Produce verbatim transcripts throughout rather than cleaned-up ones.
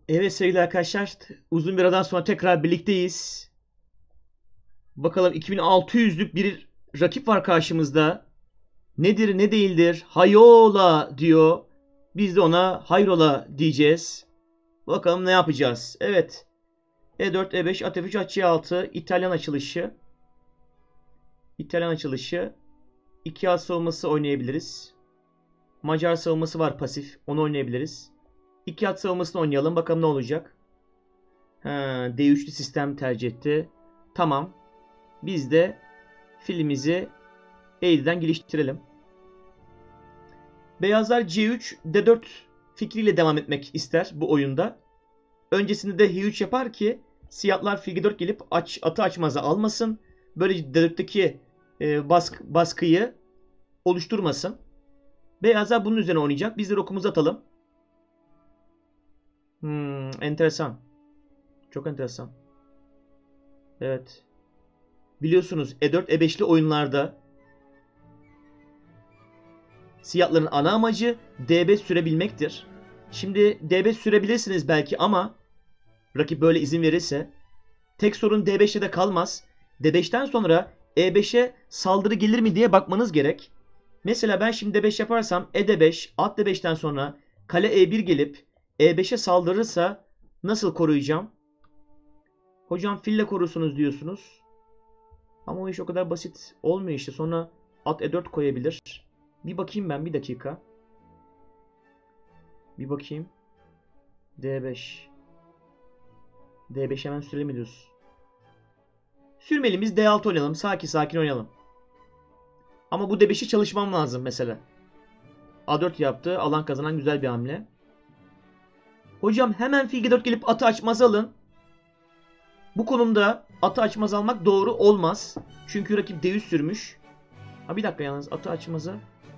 Evet sevgili arkadaşlar, uzun bir aradan sonra tekrar birlikteyiz. Bakalım iki bin altı yüzlük bir rakip var karşımızda. Nedir ne değildir? Hayola diyor. Biz de ona hayrola diyeceğiz. Bakalım ne yapacağız? Evet. E dört, E beş, at F üç, at C altı. İtalyan açılışı. İtalyan açılışı. iki at savunması oynayabiliriz. Macar savunması var pasif. Onu oynayabiliriz. iki at savunmasını oynayalım. Bakalım ne olacak. Ha, D üçlü sistem tercih etti. Tamam. Biz de filimizi E'den geliştirelim. Beyazlar C üç, D dört fikriyle devam etmek ister bu oyunda. Öncesinde de H üç yapar ki siyahlar fil G dört gelip aç, atı açmaza almasın. Böylece D dörtteki e, baskı, baskıyı oluşturmasın. Beyazlar bunun üzerine oynayacak. Biz de rokumuzu atalım. Hmm, enteresan. Çok enteresan. Evet. Biliyorsunuz E dört, E beşli oyunlarda siyahların ana amacı D beş sürebilmektir. Şimdi D beş sürebilirsiniz belki ama rakip böyle izin verirse tek sorun D beşte de kalmaz. D beşten sonra E beşe saldırı gelir mi diye bakmanız gerek. Mesela ben şimdi D beş yaparsam E D beş, at D beşten sonra kale E bir gelip E beşe saldırırsa nasıl koruyacağım? Hocam fille korursunuz diyorsunuz. Ama o iş o kadar basit olmuyor işte. Sonra at E dört koyabilir. Bir bakayım ben bir dakika. Bir bakayım. D beş. D beş hemen sürelim diyoruz. Sürmelimiz D altı oynayalım. Sakin sakin oynayalım. Ama bu D beşi çalışmam lazım mesela. A dört yaptı. Alan kazanan güzel bir hamle. Hocam hemen fil G dört gelip atı açmaz alın. Bu konumda atı açmaz almak doğru olmaz. Çünkü rakip D üç sürmüş. Ha bir dakika yalnız atı açmazı.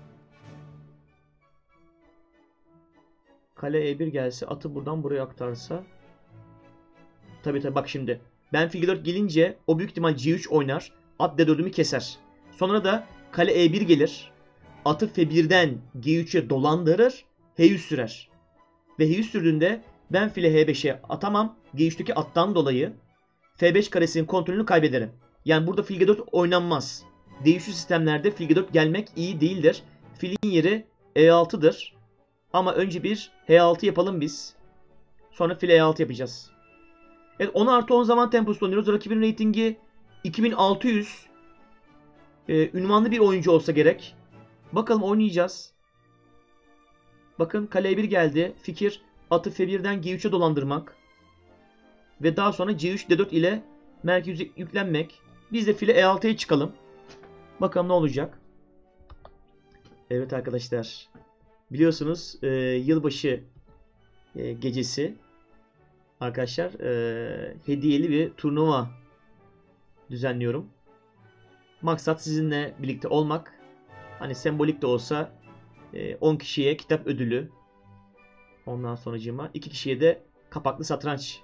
Kale E bir gelse atı buradan buraya aktarsa. Tabi tabi bak şimdi. Ben fil G dört gelince o büyük ihtimal C üç oynar. At D dördümü keser. Sonra da kale E bir gelir. Atı F birden G üçe dolandırır. H üç sürer. Ve H üç sürdüğünde ben file H beşe atamam. G üçteki attan dolayı F beş karesinin kontrolünü kaybederim. Yani burada fil G dört oynanmaz. D üçlü sistemlerde fil G dört gelmek iyi değildir. Filin yeri E altıdır. Ama önce bir H altı yapalım biz. Sonra file E altı yapacağız. Evet on artı on zaman temposu oynuyoruz. Rakibin reytingi iki bin altı yüz. Ee, ünvanlı bir oyuncu olsa gerek. Bakalım oynayacağız. Bakın kale E bir geldi. Fikir atı F birden G üçe dolandırmak. Ve daha sonra C üç D dört ile merkeze yüklenmek. Biz de file E altıya çıkalım. Bakalım ne olacak. Evet arkadaşlar. Biliyorsunuz e, yılbaşı e, gecesi arkadaşlar e, hediyeli bir turnuva düzenliyorum. Maksat sizinle birlikte olmak. Hani sembolik de olsa e, on kişiye kitap ödülü. Ondan sonracığıma iki kişiye de kapaklı satranç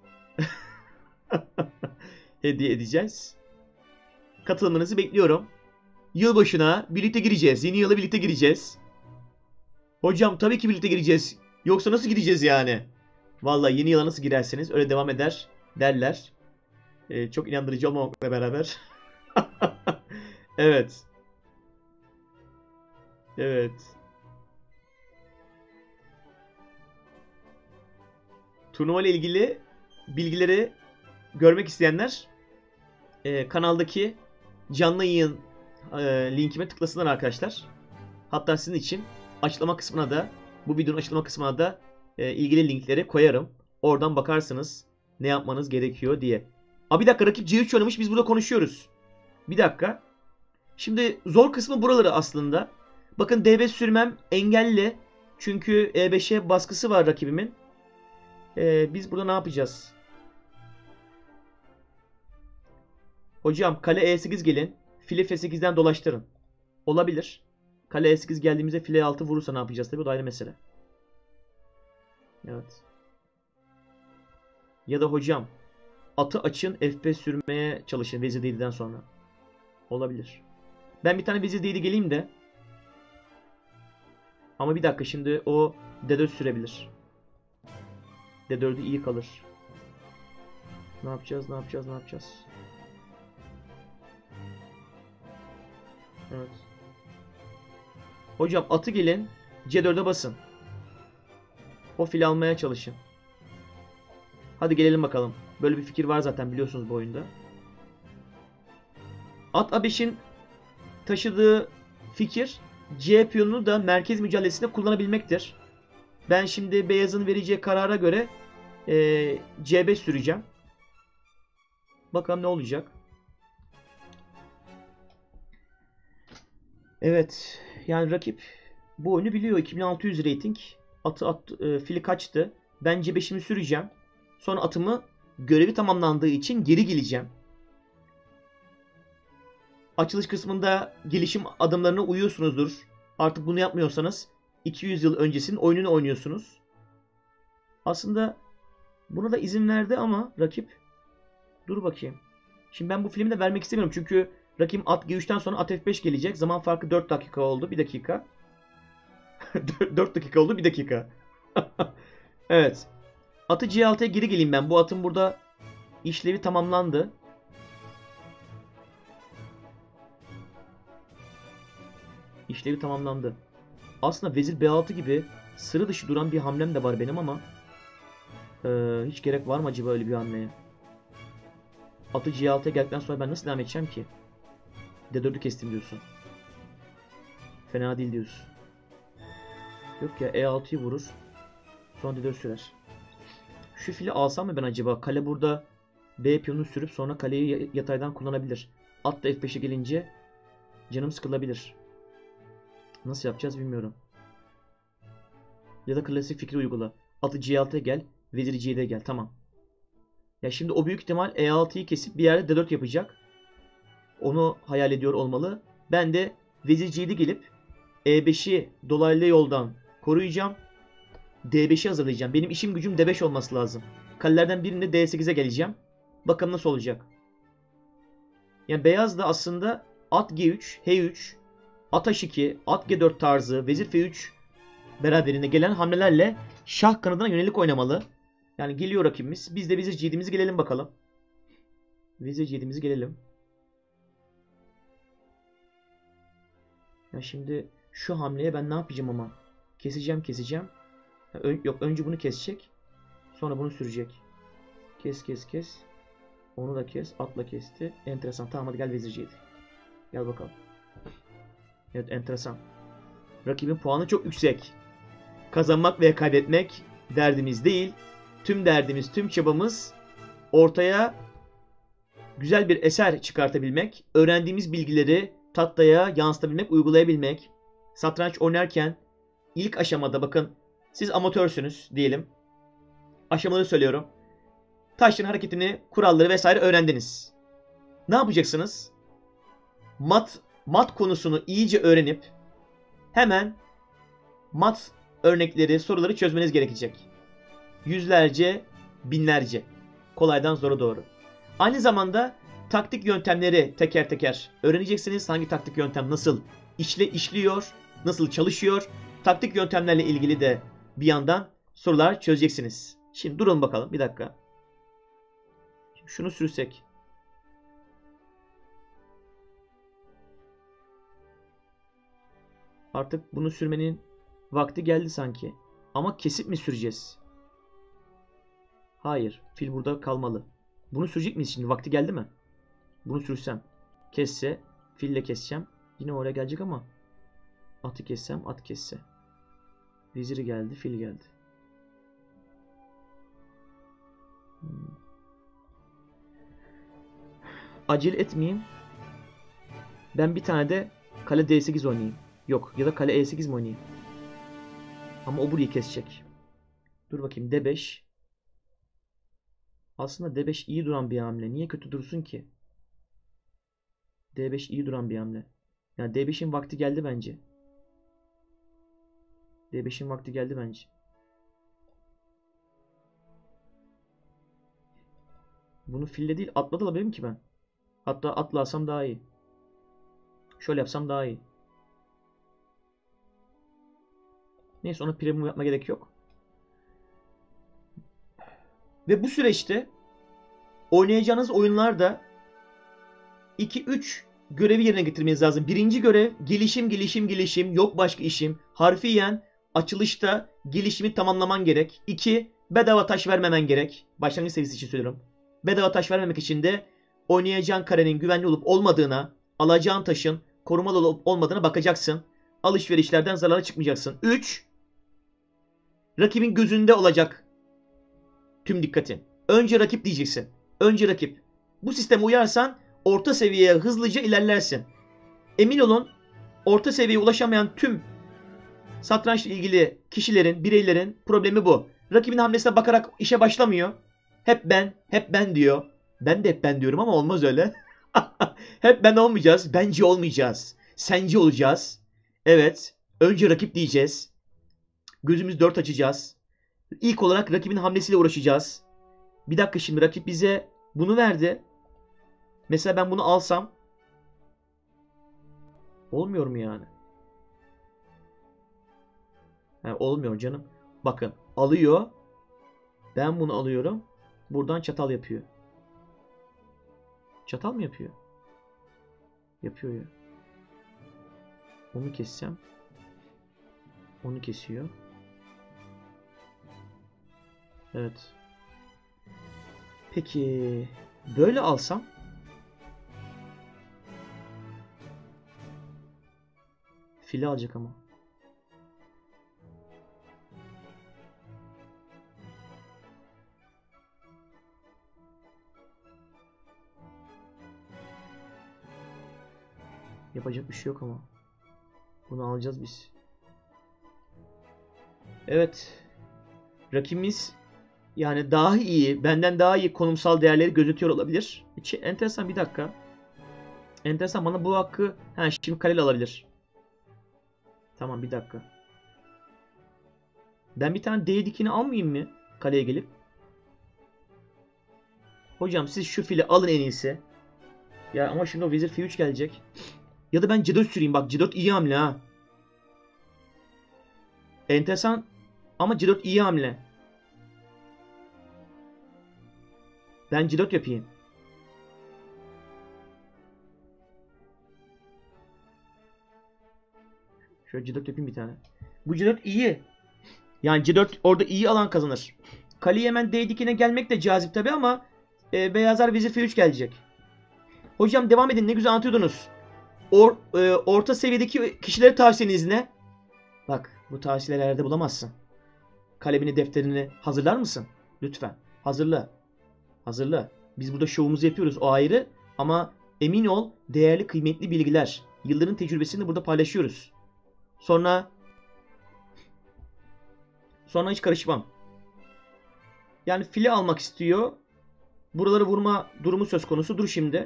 hediye edeceğiz. Katılımınızı bekliyorum. Yılbaşına birlikte gireceğiz. Yeni yıla birlikte gireceğiz. Hocam tabii ki birlikte gireceğiz. Yoksa nasıl gireceğiz yani? Vallahi yeni yıla nasıl girerseniz öyle devam eder derler. Ee, çok inandırıcı olmamakla beraber. Evet. Evet. Turnuva ile ilgili bilgileri görmek isteyenler e, kanaldaki canlı yayın e, linkime tıklasınlar arkadaşlar. Hatta sizin için açıklama kısmına da bu videonun açıklama kısmına da e, ilgili linkleri koyarım. Oradan bakarsınız ne yapmanız gerekiyor diye. Aa bir dakika rakip C üç oynamış biz burada konuşuyoruz. Bir dakika. Şimdi zor kısmı buraları aslında. Bakın D beş sürmem engelli. Çünkü E beşe baskısı var rakibimin. Ee, biz burada ne yapacağız? Hocam kale E sekiz gelin. File F sekizden dolaştırın. Olabilir. Kale E sekiz geldiğimizde file altı vurursa ne yapacağız tabii o da ayrı mesele. Evet. Ya da hocam atı açın F beş sürmeye çalışın vezir D yedi'den sonra. Olabilir. Ben bir tane vezir D yedi geleyim de. Ama bir dakika şimdi o D dört sürebilir. D dördü iyi kalır. Ne yapacağız? Ne yapacağız? Ne yapacağız? Evet. Hocam atı gelin. C dörde basın. O fili almaya çalışın. Hadi gelelim bakalım. Böyle bir fikir var zaten biliyorsunuz bu oyunda. At A beşin taşıdığı fikir C piyonunu da merkez mücadelesinde kullanabilmektir. Ben şimdi beyazın vereceği karara göre ee, C beş süreceğim. Bakalım ne olacak. Evet. Yani rakip bu oyunu biliyor. iki bin altı yüz rating. Atı at, e, fili kaçtı. Ben C beşimi süreceğim. Sonra atımı görevi tamamlandığı için geri geleceğim. Açılış kısmında gelişim adımlarına uyuyorsunuzdur. Artık bunu yapmıyorsanız iki yüz yıl öncesinin oyununu oynuyorsunuz. Aslında buna da izin verdi ama rakip dur bakayım. Şimdi ben bu filmi de vermek istemiyorum çünkü rakibim at G üçten sonra at F beş gelecek. Zaman farkı dört dakika oldu. bir dakika. dört dakika oldu. bir dakika. Evet. Atı C altıya geri geleyim ben. Bu atın burada işlevi tamamlandı. İşlevi tamamlandı. Aslında vezir B altı gibi sıra dışı duran bir hamlem de var benim ama ee, hiç gerek var mı acaba öyle bir hamleye? Atı C altıya geldikten sonra ben nasıl devam edeceğim ki? D dördü kestim diyorsun. Fena değil diyorsun. Yok ya E altıyı vurur. Sonra D dört sürer. Şu fili alsam mı ben acaba? Kale burada B piyonunu sürüp sonra kaleyi yataydan kullanabilir. At da F beşe gelince canım sıkılabilir. Nasıl yapacağız bilmiyorum. Ya da klasik fikri uygula. Atı C altıya gel. Veziri C d'ye gel. Tamam. Ya şimdi o büyük ihtimal E altıyı kesip bir yerde D dört yapacak. Onu hayal ediyor olmalı. Ben de vezir C d'ye gelip E beşi dolaylı yoldan koruyacağım. D beşi hazırlayacağım. Benim işim gücüm D beş olması lazım. Kalelerden birinde D sekize geleceğim. Bakalım nasıl olacak. Yani beyaz da aslında at G üç, H üç, at H iki, at G dört tarzı, vezir F üç beraberinde gelen hamlelerle şah kanadına yönelik oynamalı. Yani geliyor rakibimiz. Biz de vezir C d'mizi gelelim bakalım. Vezir C d'mizi gelelim. Ya şimdi şu hamleye ben ne yapacağım ama? Keseceğim keseceğim. Yok önce bunu kesecek. Sonra bunu sürecek. Kes kes kes. Onu da kes. Atla kesti. Enteresan. Tamam hadi gel vezir C d. Gel bakalım. Evet enteresan. Rakibin puanı çok yüksek. Kazanmak veya kaybetmek derdimiz değil. Tüm derdimiz, tüm çabamız ortaya güzel bir eser çıkartabilmek. Öğrendiğimiz bilgileri tahtaya yansıtabilmek, uygulayabilmek. Satranç oynarken ilk aşamada bakın siz amatörsünüz diyelim. Aşamaları söylüyorum. Taşların hareketini, kuralları vesaire öğrendiniz. Ne yapacaksınız? Mat mat konusunu iyice öğrenip hemen mat örnekleri, soruları çözmeniz gerekecek. Yüzlerce, binlerce. Kolaydan zora doğru. Aynı zamanda taktik yöntemleri teker teker öğreneceksiniz. Hangi taktik yöntem nasıl işle işliyor, nasıl çalışıyor. Taktik yöntemlerle ilgili de bir yandan sorular çözeceksiniz. Şimdi durun bakalım bir dakika. Şunu sürsek. Artık bunu sürmenin vakti geldi sanki. Ama kesip mi süreceğiz? Hayır. Fil burada kalmalı. Bunu sürecek miyiz şimdi? Vakti geldi mi? Bunu sürsem. Kesse. Fille keseceğim. Yine oraya gelecek ama. Atı kessem. At kesse. Veziri geldi. Fil geldi. Hmm. Acele etmeyeyim. Ben bir tane de kale D sekiz oynayayım. Yok. Ya da kale E sekiz mi oynayayım? Ama o burayı kesecek. Dur bakayım. D beş. Aslında D beş iyi duran bir hamle. Niye kötü dursun ki? D beş iyi duran bir hamle. Yani D beşin vakti geldi bence. D beşin vakti geldi bence. Bunu fille değil atla da alabilirim ki ben. Hatta atla alsam daha iyi. Şöyle yapsam daha iyi. Neyse ona premium yapma gerek yok. Ve bu süreçte oynayacağınız oyunlarda iki üç görevi yerine getirmeniz lazım. Birinci görev gelişim, gelişim, gelişim. Yok başka işim. Harfiyen açılışta gelişimi tamamlaman gerek. iki Bedava taş vermemen gerek. Başlangıç seviyesi için söylüyorum. Bedava taş vermemek için de oynayacağın karenin güvenli olup olmadığına, alacağın taşın korumalı olup olmadığına bakacaksın. Alışverişlerden zarara çıkmayacaksın. üç Rakibin gözünde olacak tüm dikkatin. Önce rakip diyeceksin. Önce rakip. Bu sisteme uyarsan orta seviyeye hızlıca ilerlersin. Emin olun, orta seviyeye ulaşamayan tüm satrançla ilgili kişilerin, bireylerin problemi bu. Rakibin hamlesine bakarak işe başlamıyor. Hep ben, hep ben diyor. Ben de hep ben diyorum ama olmaz öyle. Hep ben olmayacağız. Bence olmayacağız. Sence olacağız. Evet. Önce rakip diyeceğiz. Gözümüz dört açacağız. İlk olarak rakibin hamlesiyle uğraşacağız. Bir dakika, şimdi rakip bize bunu verdi. Mesela ben bunu alsam. Olmuyor mu yani? He, olmuyor canım. Bakın, alıyor. Ben bunu alıyorum. Buradan çatal yapıyor. Çatal mı yapıyor? Yapıyor ya. Onu kessem. Onu kesiyor. Evet. Peki böyle alsam. Fili alacak ama. Yapacak bir şey yok ama. Bunu alacağız biz. Evet. Rakibimiz yani daha iyi, benden daha iyi konumsal değerleri gözetiyor olabilir. Hiç enteresan, bir dakika. Enteresan, bana bu hakkı ha, şimdi kaleli alabilir. Tamam, bir dakika. Ben bir tane D dikini almayayım mı kaleye gelip? Hocam siz şu fili alın en iyisi. Ya ama şimdi o vezir F üç gelecek. Ya da ben C dört süreyim, bak C dört iyi hamle ha. Enteresan ama C dört iyi hamle. Ben C dört yapayım. Şöyle C dört yapayım bir tane. Bu C dört iyi. Yani C dört orada iyi alan kazanır. Kaleyi hemen D dikine gelmek de cazip tabi ama e, beyazlar vezir F üç gelecek. Hocam devam edin, ne güzel anlatıyordunuz. Or, e, orta seviyedeki kişilere tavsiyeniz ne? Bak, bu tavsiyeleri yerde bulamazsın. Kalemini, defterini hazırlar mısın? Lütfen. Hazırla. Hazırla. Biz burada şovumuzu yapıyoruz, o ayrı. Ama emin ol, değerli, kıymetli bilgiler, yılların tecrübesini burada paylaşıyoruz. Sonra Sonra hiç karışmam. Yani fili almak istiyor. Buraları vurma durumu söz konusu. Dur şimdi.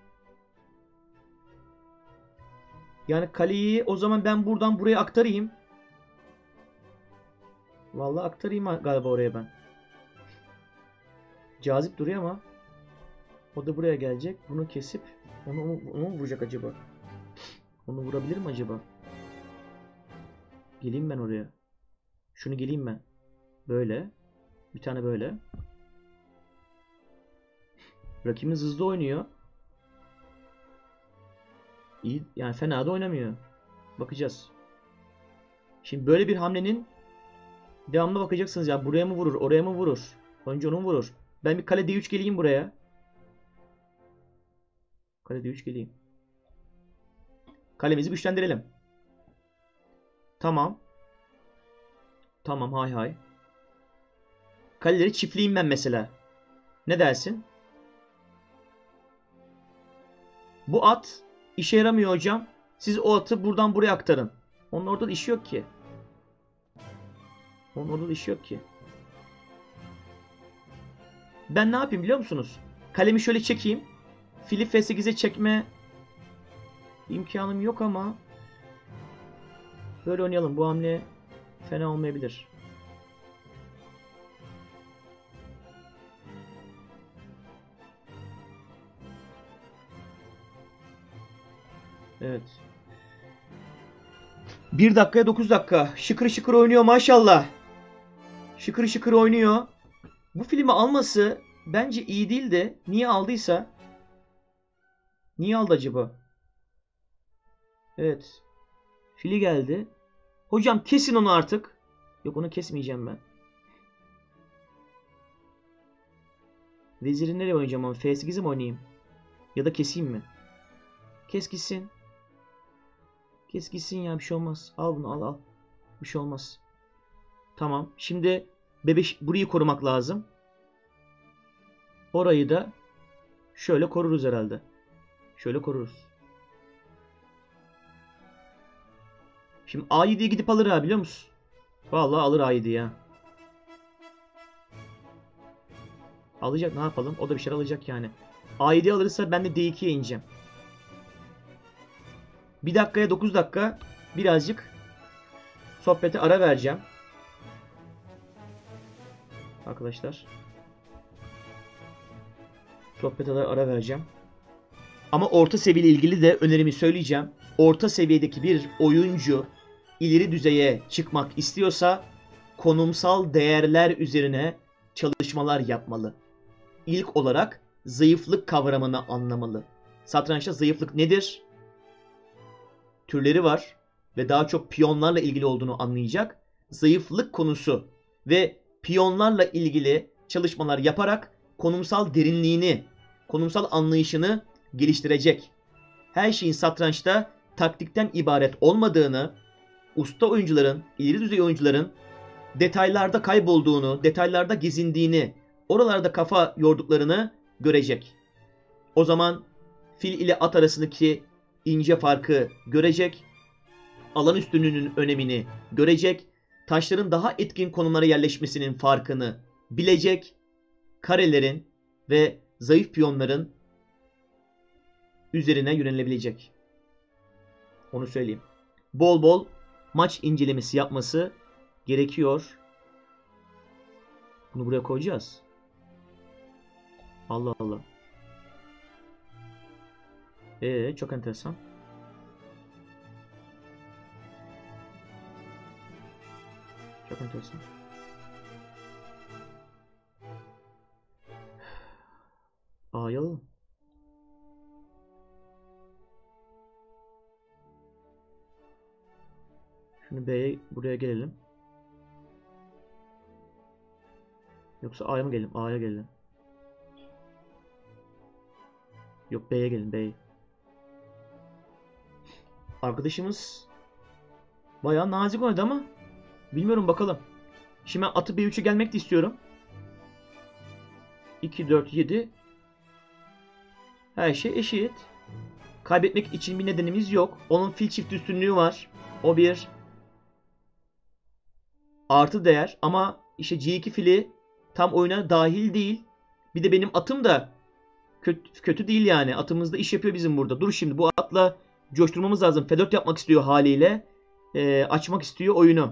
Yani kaleyi o zaman ben buradan buraya aktarayım. Vallahi aktarayım galiba oraya ben. Cazip duruyor ama. O da buraya gelecek. Bunu kesip onu, onu, onu mu vuracak acaba? Onu vurabilir mi acaba? Geleyim ben oraya. Şunu geleyim ben. Böyle. Bir tane böyle. Rakibimiz hızlı oynuyor. İyi, yani fena da oynamıyor. Bakacağız. Şimdi böyle bir hamlenin devamına bakacaksınız ya. Buraya mı vurur, oraya mı vurur? Önce onu vurur. Ben bir kale D üç geleyim buraya. Kale D üç geleyim. Kalemizi güçlendirelim. Tamam. Tamam, hay hay. Kaleleri çiftleyeyim ben mesela. Ne dersin? Bu at işe yaramıyor hocam. Siz o atı buradan buraya aktarın. Onun orada da işi yok ki. Onun orada da işi yok ki. Ben ne yapayım biliyor musunuz? Kalemi şöyle çekeyim. Fili F sekize çekme imkanım yok ama böyle oynayalım. Bu hamle fena olmayabilir. Evet. bir dakikaya dokuz dakika. Şıkır şıkır oynuyor maşallah. Şıkır şıkır oynuyor. Bu filmi alması bence iyi değil de niye aldıysa, niye aldı acaba? Evet. Fili geldi. Hocam kesin onu artık. Yok, onu kesmeyeceğim ben. Veziri nereye oynayacağım ama? F sekizi mi oynayayım? Ya da keseyim mi? Kes gitsin. Kes gitsin ya, bir şey olmaz. Al bunu, al al. Bir şey olmaz. Tamam. Şimdi bebeş burayı korumak lazım. Orayı da şöyle koruruz herhalde. Şöyle koruruz. Şimdi A yediye gidip alır ha, biliyor musun? Vallahi alır A yediyi ya. Alacak, ne yapalım? O da bir şey alacak yani. A yediyi alırsa ben de D ikiye ineceğim. bir dakikaya dokuz dakika birazcık sohbete ara vereceğim. Arkadaşlar. Sohbete ara vereceğim. Ama orta seviye ile ilgili de önerimi söyleyeceğim. Orta seviyedeki bir oyuncu ileri düzeye çıkmak istiyorsa konumsal değerler üzerine çalışmalar yapmalı. İlk olarak zayıflık kavramını anlamalı. Satrançta zayıflık nedir? Türleri var ve daha çok piyonlarla ilgili olduğunu anlayacak. Zayıflık konusu ve piyonlarla ilgili çalışmalar yaparak konumsal derinliğini, konumsal anlayışını geliştirecek. Her şeyin satrançta taktikten ibaret olmadığını, usta oyuncuların, ileri düzey oyuncuların detaylarda kaybolduğunu, detaylarda gezindiğini, oralarda kafa yorduklarını görecek. O zaman fil ile at arasındaki ince farkı görecek, alan üstünlüğünün önemini görecek, taşların daha etkin konumlara yerleşmesinin farkını bilecek, karelerin ve zayıf piyonların üzerine yönelebilecek. Onu söyleyeyim. Bol bol maç incelemesi yapması gerekiyor. Bunu buraya koyacağız. Allah Allah. Ee, çok enteresan. Çok enteresan. A'yı alalım. Şimdi B'ye, buraya gelelim. Yoksa A'ya mı gelelim? A'ya gelelim. Yok, B'ye gelin, B'ye. Arkadaşımız bayağı nazik oynadı ama bilmiyorum, bakalım. Şimdi ben atı B üç'e gelmek de istiyorum. iki, dört, yedi. Her şey eşit. Kaybetmek için bir nedenimiz yok. Onun fil çift üstünlüğü var. O bir artı değer ama işte G iki fili tam oyuna dahil değil. Bir de benim atım da kötü, kötü değil yani. Atımız da iş yapıyor bizim burada. Dur, şimdi bu atla coşturmamız lazım. F dört yapmak istiyor haliyle. Ee, açmak istiyor oyunu.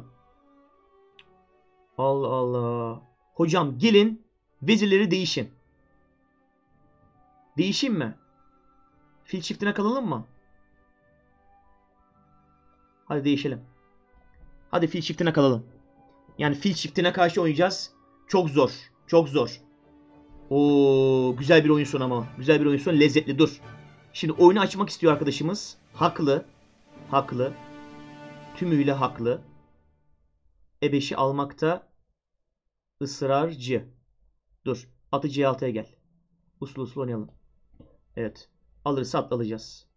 Allah Allah. Hocam gelin vezirleri değişin. Değişeyim mi? Fil çiftine kalalım mı? Hadi değişelim. Hadi fil çiftine kalalım. Yani fil çiftine karşı oynayacağız. Çok zor. Çok zor. Oo, güzel bir oyun sonu ama. Güzel bir oyun sonu, lezzetli. Dur. Şimdi oyunu açmak istiyor arkadaşımız. Haklı. Haklı. Tümüyle haklı. E beşi almakta ısrarcı. Dur. Atı C altıya gel. Usul usul oynayalım. Evet. Alırsa atla alacağız.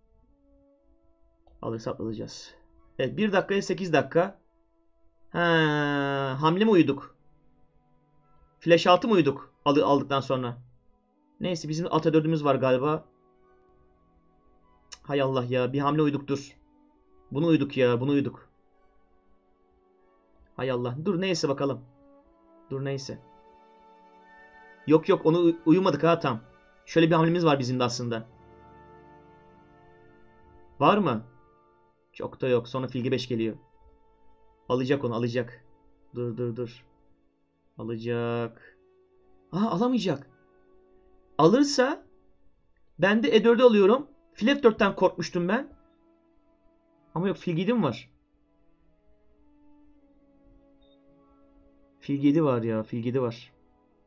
Alırsa atla alacağız. Evet. bir dakikaya sekiz dakika. Ha, hamle mi uyuduk? Flash altı mı uyuduk? Aldı, aldıktan sonra. Neyse, bizim ata dördümüz var galiba. Cık, hay Allah ya. Bir hamle uyduk, dur. Bunu uyduk ya. Bunu uyduk. Hay Allah. Dur neyse bakalım. Dur neyse. Yok yok, onu uyumadık ha tam. Şöyle bir hamlemiz var bizim de aslında. Var mı? Çok da yok. Sonra fil G beş geliyor. Alacak onu, alacak. Dur dur dur. Alacak. Aha, alamayacak. Alırsa ben de E dört'ü alıyorum. Fil F dört'ten korkmuştum ben. Ama yok, fil yedi var. Fil yedi var ya. Fil yedi var.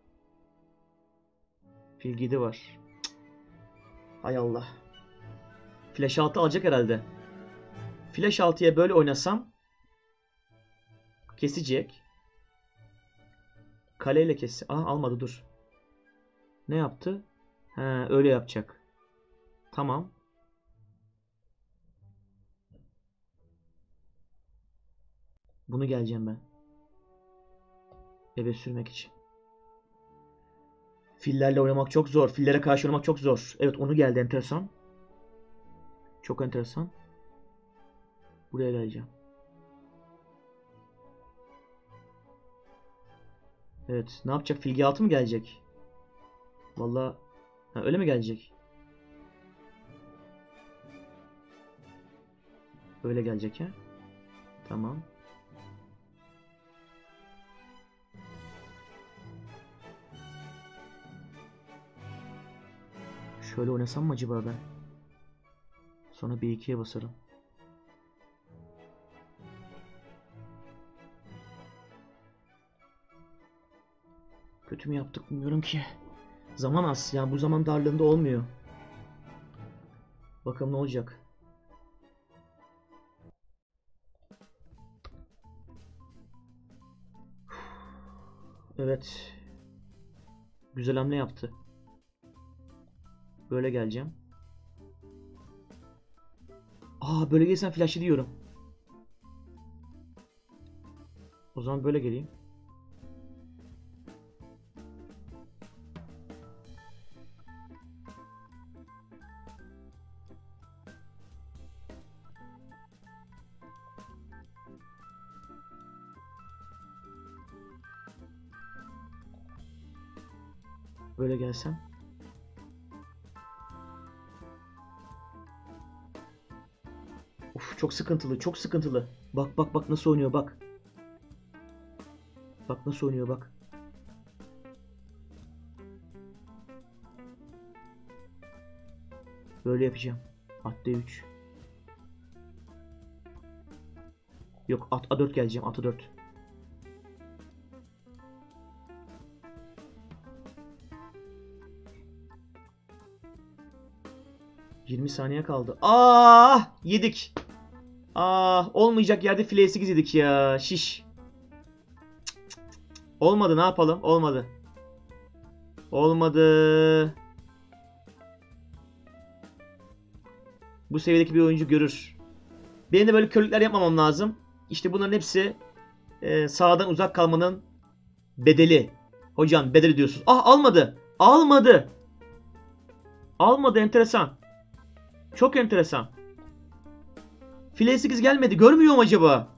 Fil yedi var. Cık. Hay Allah. Flash altı alacak herhalde. Flash altıya böyle oynasam kesecek. Kaleyle kesse. Aa, almadı, dur. Ne yaptı? He, öyle yapacak. Tamam. Bunu geleceğim ben. Eve sürmek için. Fillerle oynamak çok zor. Fillere karşı oynamak çok zor. Evet, onu geldi, enteresan. Çok enteresan. Buraya geleceğim. Evet, ne yapacak? Fil G altı mı gelecek? Vallahi ha, öyle mi gelecek? Öyle gelecek ya. Tamam. Şöyle oynasam mı acaba ben? Sonra B ikiye basarım. Kötü mü yaptık bilmiyorum ki. Zaman az. Yani bu zaman darlığında olmuyor. Bakalım ne olacak. Evet. Güzel hamle yaptı. Böyle geleceğim. Aa, böyle gelsen flash'ı diyorum. O zaman böyle geleyim. Böyle gelsem. Of, çok sıkıntılı, çok sıkıntılı. Bak bak bak nasıl oynuyor, bak. Bak nasıl oynuyor, bak. Böyle yapacağım. At D üç. Yok, at A dört geleceğim, at A dört. yirmi saniye kaldı. Ah, yedik. Ah, olmayacak yerde file sekiz yedik ya. Şiş. Olmadı, ne yapalım? Olmadı. Olmadı. Bu seviyedeki bir oyuncu görür. Benim de böyle körlükler yapmamam lazım. İşte bunların hepsi e, sağdan uzak kalmanın bedeli. Hocam bedeli diyorsunuz. Ah, almadı. Almadı. Almadı, enteresan. Çok enteresan. File sekiz gelmedi. Görmüyor mu acaba?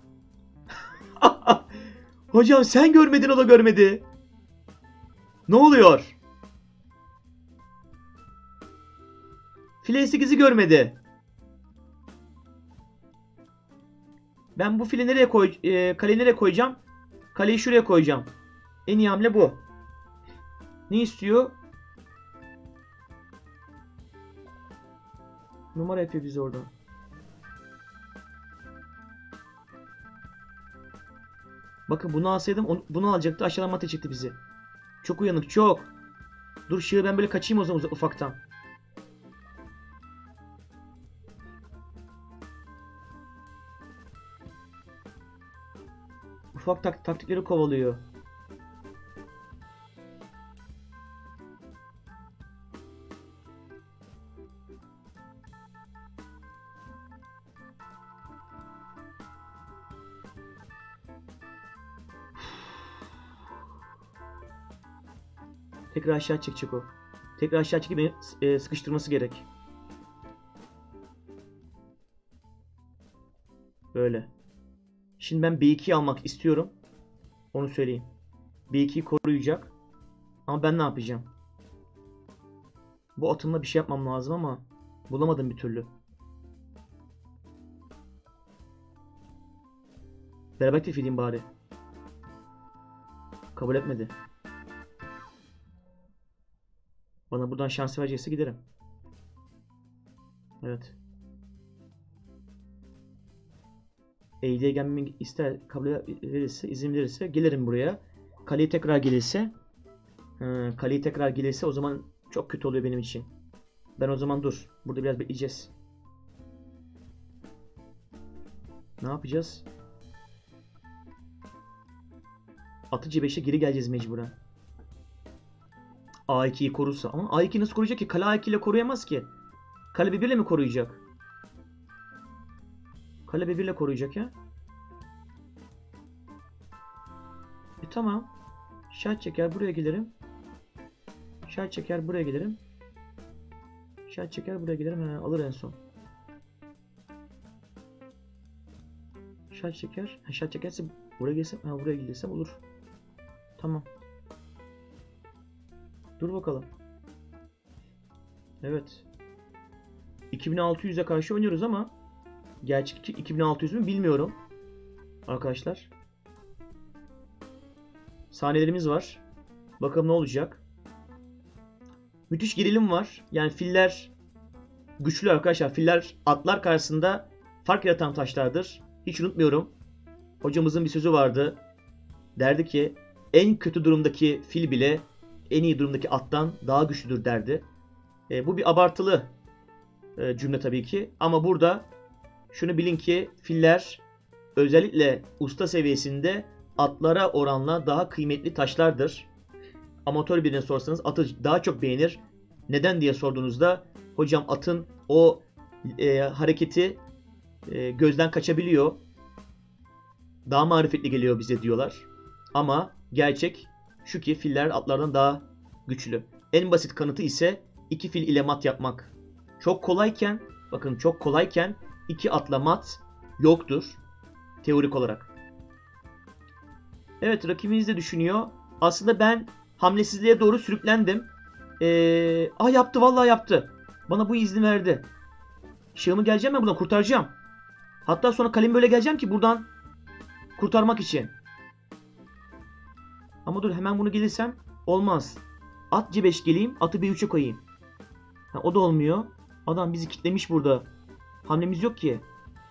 Hocam sen görmedin, o da görmedi. Ne oluyor? File sekizi görmedi. Ben bu fili nereye koy, e, kaleyi nereye koyacağım? Kaleyi şuraya koyacağım. En iyi hamle bu. Ne istiyor? Numara yapıyor bize oradan. Bakın bunu alsaydım bunu alacaktı. Aşağıdan mate çekti bizi. Çok uyanık, çok. Dur şığı, ben böyle kaçayım o zaman ufaktan. Ufak tak taktikleri kovalıyor. Tekrar aşağı çekecek o. Tekrar aşağı çekip beni e, sıkıştırması gerek. Böyle. Şimdi ben B ikiyi almak istiyorum. Onu söyleyeyim. B ikiyi koruyacak. Ama ben ne yapacağım? Bu atımla bir şey yapmam lazım ama bulamadım bir türlü. Beraber teklif edeyim bari. Kabul etmedi. Bana buradan şans verecekse giderim. Evet. Eğdiye gelmemi ister, kabul verirse, izin verirse gelirim buraya. Kaleyi tekrar gelirse, he, kaleyi tekrar gelirse o zaman Çok kötü oluyor benim için. Ben o zaman dur. Burada biraz bekleyeceğiz. Ne yapacağız? Atı C beşe geri geleceğiz mecburen. A ikiyi korursa. Ama A iki nasıl koruyacak ki? Kale A iki ile koruyamaz ki. Kale B bir ile mi koruyacak? Kale B bir ile koruyacak ya. E tamam. Şah çeker buraya gelirim. Şah çeker buraya gelirim. Şah çeker buraya gelirim. He, alır en son. Şah çeker. Ha, şah çekerse buraya gelsem. Ha, buraya gelirsem olur. Tamam. Dur bakalım. Evet. iki bin altı yüze karşı oynuyoruz ama gerçekçi iki bin altı yüz mü bilmiyorum. Arkadaşlar. Saniyelerimiz var. Bakalım ne olacak. Müthiş gerilim var. Yani filler güçlü arkadaşlar. Filler atlar karşısında fark yaratan taşlardır. Hiç unutmuyorum. Hocamızın bir sözü vardı. Derdi ki en kötü durumdaki fil bile en iyi durumdaki attan daha güçlüdür derdi. E, bu bir abartılı e, cümle tabii ki. Ama burada şunu bilin ki filler özellikle usta seviyesinde atlara oranla daha kıymetli taşlardır. Amatör birine sorsanız atı daha çok beğenir. Neden diye sorduğunuzda hocam atın o e, hareketi e, gözden kaçabiliyor. Daha marifetli geliyor bize diyorlar. Ama gerçek şu ki filler atlardan daha güçlü. En basit kanıtı ise iki fil ile mat yapmak. Çok kolayken, bakın çok kolayken iki atla mat yoktur. Teorik olarak. Evet, rakibimiz de düşünüyor. Aslında ben hamlesizliğe doğru sürüklendim. Ee, ah yaptı, vallahi yaptı. Bana bu izni verdi. Şahımı geleceğim ben buradan kurtaracağım. Hatta sonra kalemi böyle geleceğim ki buradan kurtarmak için. Ama dur, hemen bunu gelirsem olmaz. At C beş geleyim, atı B üçe koyayım. Ha, o da olmuyor. Adam bizi kitlemiş burada. Hamlemiz yok ki.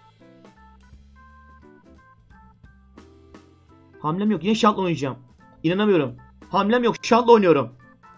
Hamlem yok. Yine şahla oynayacağım. İnanamıyorum. Hamlem yok. Şahla oynuyorum.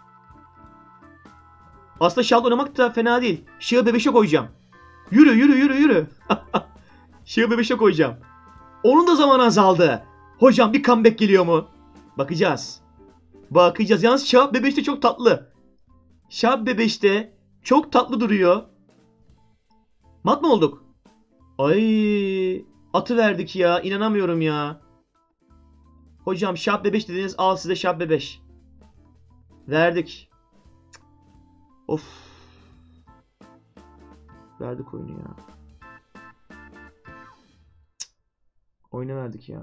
Aslında şahla oynamak da fena değil. Şahı B beşe koyacağım. Yürü yürü yürü yürü. Şahı B beşe koyacağım. Onun da zamanı azaldı. Hocam bir comeback geliyor mu? Bakacağız. Bakacağız. Yalnız şah B beşte çok tatlı. Şah B beşte çok tatlı duruyor. Mat mı olduk? Ay, atı verdik ya. İnanamıyorum ya. Hocam şah B beş dediniz, al size şah B beş. Verdik. Of. Verdik oyunu ya. Oyunu verdik ya.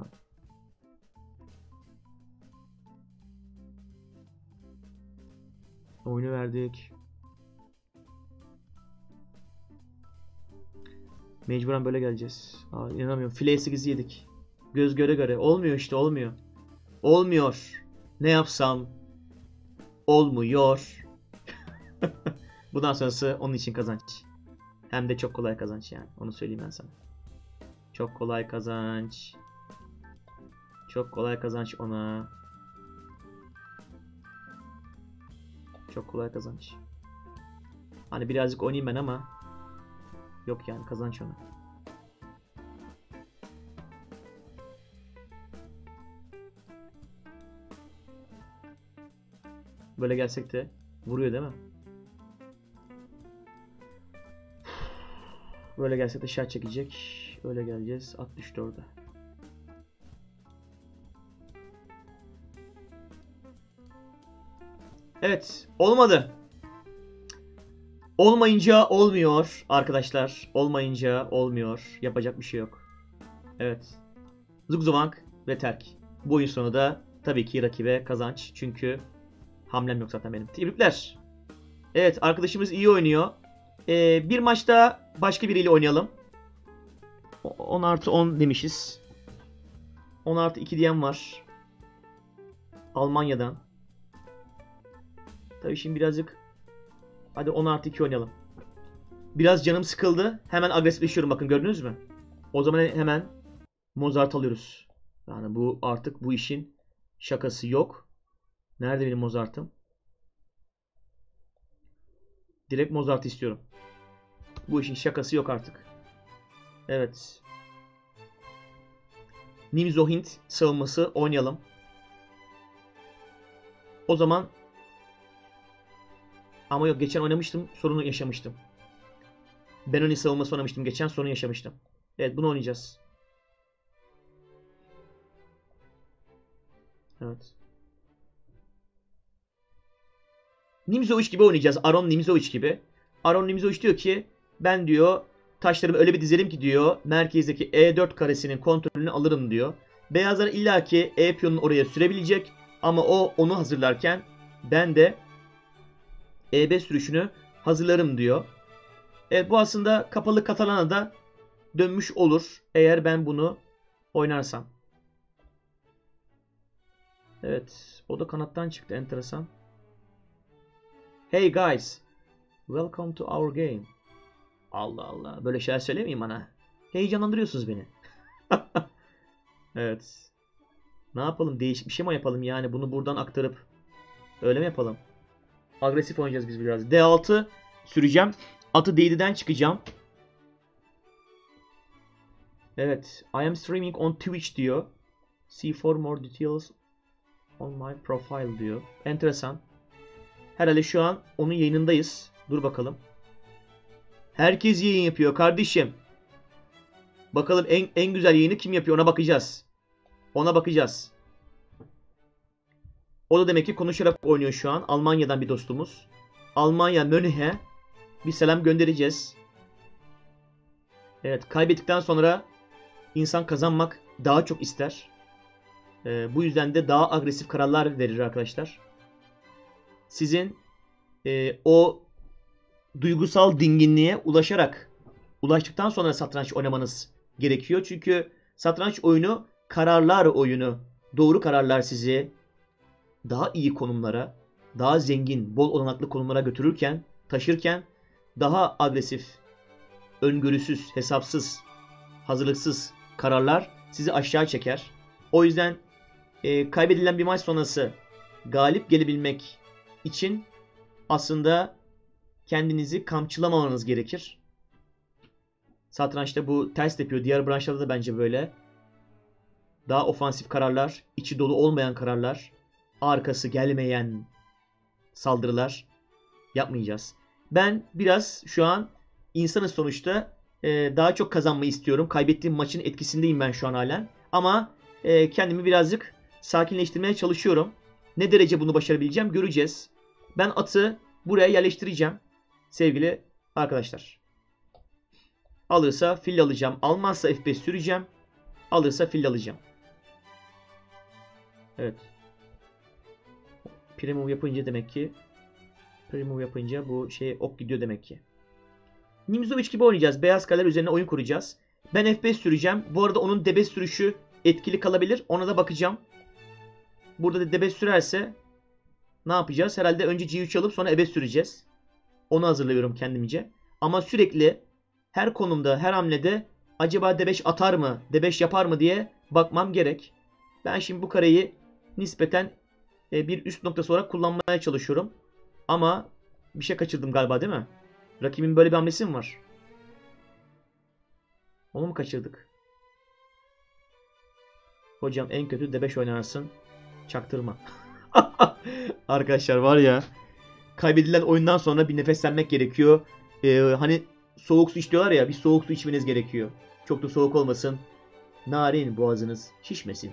Oyunu verdik. Mecburen böyle geleceğiz. Aa, inanamıyorum. File sekizi yedik. Göz göre göre. Olmuyor işte, olmuyor. Olmuyor. Ne yapsam olmuyor. Bundan sonrası onun için kazanç. Hem de çok kolay kazanç yani. Onu söyleyeyim ben sana. Çok kolay kazanç. Çok kolay kazanç ona. Çok kolay kazanç. Hani birazcık oynayayım ben ama yok yani, kazanç ona. Böyle gelsek de vuruyor değil mi? Böyle gelsek de şah çekecek. Öyle geleceğiz. At düştü orada. Evet. Olmadı. Olmayınca olmuyor arkadaşlar. Olmayınca olmuyor. Yapacak bir şey yok. Evet. Zugzwang ve terk. Bu oyun sonu da tabii ki rakibe kazanç. Çünkü hamlem yok zaten benim. Tebrikler. Evet, arkadaşımız iyi oynuyor. Ee, bir maçta başka biriyle oynayalım. on artı on demişiz. on artı iki diyen var. Almanya'dan. Tabii şimdi birazcık. Hadi on artı iki oynayalım. Biraz canım sıkıldı. Hemen agresifleşiyorum, bakın gördünüz mü? O zaman hemen Mozart alıyoruz. Yani bu artık bu işin şakası yok. Nerede benim Mozart'ım? Direkt Mozart istiyorum. Bu işin şakası yok artık. Evet. Nimzo Hint savunması oynayalım. O zaman ama yok, geçen oynamıştım, sorunu yaşamıştım. Benoni savunması oynamıştım geçen, sorun yaşamıştım. Evet, bunu oynayacağız. Evet. Nimzovic gibi oynayacağız. Aron Nimzovic gibi. Aron Nimzovic diyor ki ben diyor taşlarımı öyle bir dizerim ki diyor merkezdeki E dört karesinin kontrolünü alırım diyor. Beyazlar illaki E piyonunu oraya sürebilecek ama o onu hazırlarken ben de E beş sürüşünü hazırlarım diyor. Evet, bu aslında kapalı Katalana'da dönmüş olur eğer ben bunu oynarsam. Evet, o da kanattan çıktı, enteresan. Hey guys, welcome to our game. Allah Allah, böyle şeyler söylemeyeyim bana. Heyecanlandırıyorsunuz beni. Evet. Ne yapalım, değişik bir şey mi yapalım yani, bunu buradan aktarıp öyle mi yapalım? Agresif oynayacağız biz biraz. D altı süreceğim. Atı D yedi'den çıkacağım. Evet. I am streaming on Twitch diyor. See for more details on my profile diyor. Enteresan. Herhalde şu an onun yayınındayız. Dur bakalım. Herkes yayın yapıyor kardeşim. Bakalım en, en güzel yayını kim yapıyor, ona bakacağız. Ona bakacağız. O da demek ki konuşarak oynuyor şu an. Almanya'dan bir dostumuz. Almanya Münih'e bir selam göndereceğiz. Evet, kaybettikten sonra insan kazanmak daha çok ister. Ee, bu yüzden de daha agresif kararlar verir arkadaşlar. Sizin e, o duygusal dinginliğe ulaşarak ulaştıktan sonra satranç oynamanız gerekiyor. Çünkü satranç oyunu kararlar oyunu. Doğru kararlar sizi daha iyi konumlara, daha zengin, bol olanaklı konumlara götürürken, taşırken daha agresif, öngörüsüz, hesapsız, hazırlıksız kararlar sizi aşağı çeker. O yüzden e, kaybedilen bir maç sonrası galip gelebilmek için aslında kendinizi kamçılamamanız gerekir. Satrançta bu ters yapıyor. Diğer branşlarda da bence böyle. Daha ofansif kararlar, içi dolu olmayan kararlar, arkası gelmeyen saldırılar yapmayacağız. Ben biraz şu an insanız sonuçta. Ee, daha çok kazanmayı istiyorum. Kaybettiğim maçın etkisindeyim ben şu an halen. Ama e, kendimi birazcık sakinleştirmeye çalışıyorum. Ne derece bunu başarabileceğim göreceğiz. Ben atı buraya yerleştireceğim sevgili arkadaşlar. Alırsa fil alacağım. Almazsa F beş süreceğim. Alırsa fil alacağım. Evet. Premove yapınca demek ki Premove yapınca bu şey ok gidiyor demek ki. Nimzovic gibi oynayacağız. Beyaz kaleler üzerine oyun kuracağız. Ben F beş süreceğim. Bu arada onun D beş sürüşü etkili kalabilir. Ona da bakacağım. Burada da D beş sürerse ne yapacağız? Herhalde önce G üç alıp sonra E beş süreceğiz. Onu hazırlıyorum kendimce. Ama sürekli her konumda, her hamlede acaba D beş atar mı, D beş yapar mı diye bakmam gerek. Ben şimdi bu kareyi nispeten bir üst noktası olarak kullanmaya çalışıyorum. Ama bir şey kaçırdım galiba, değil mi? Rakibin böyle bir hamlesi mi var? Onu mu kaçırdık? Hocam en kötü D beş oynarsın. Çaktırma. Arkadaşlar var ya, kaybedilen oyundan sonra bir nefeslenmek gerekiyor. Ee, hani soğuk su içiyorlar ya, bir soğuk su içmeniz gerekiyor. Çok da soğuk olmasın. Narin, boğazınız şişmesin.